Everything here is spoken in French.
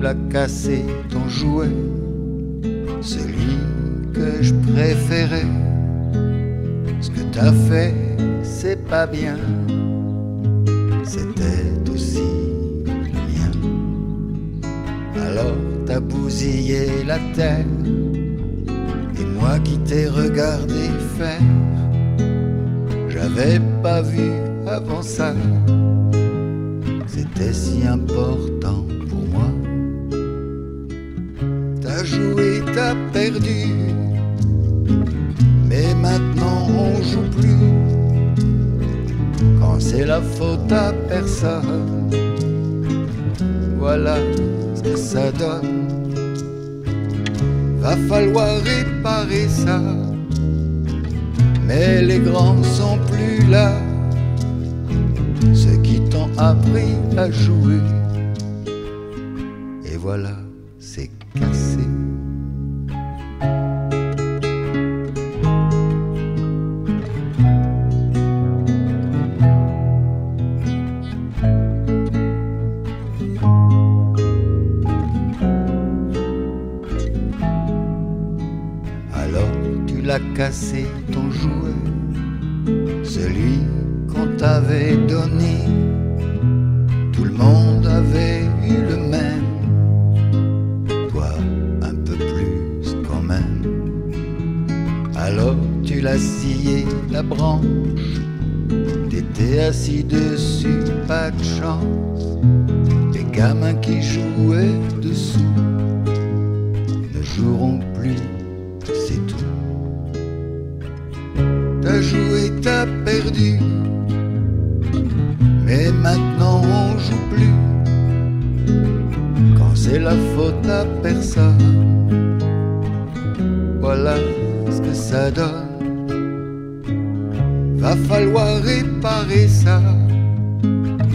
l'as cassé ton jouet, celui que je préférais. Ce que t'as fait, c'est pas bien, c'était aussi bien. Alors t'as bousillé la terre, et moi qui t'ai regardé faire, j'avais pas vu avant ça, c'était si important pour moi. T'as joué, t'as perdu, mais maintenant on joue plus. Quand c'est la faute à personne, voilà ce que ça donne. Va falloir réparer ça, mais les grands sont plus là, ceux qui t'ont appris à jouer. Et voilà, c'est cassé. Alors tu l'as cassé ton jouet, celui qu'on t'avait donné. Tout le monde avait eu le même, toi un peu plus quand même. Alors tu l'as scié la branche, t'étais assis dessus, pas de chance. Les gamins qui jouaient dessous ne joueront plus, c'est tout. T'as joué, t'as perdu, mais maintenant on joue plus. Quand c'est la faute à personne, voilà ce que ça donne. Va falloir réparer ça,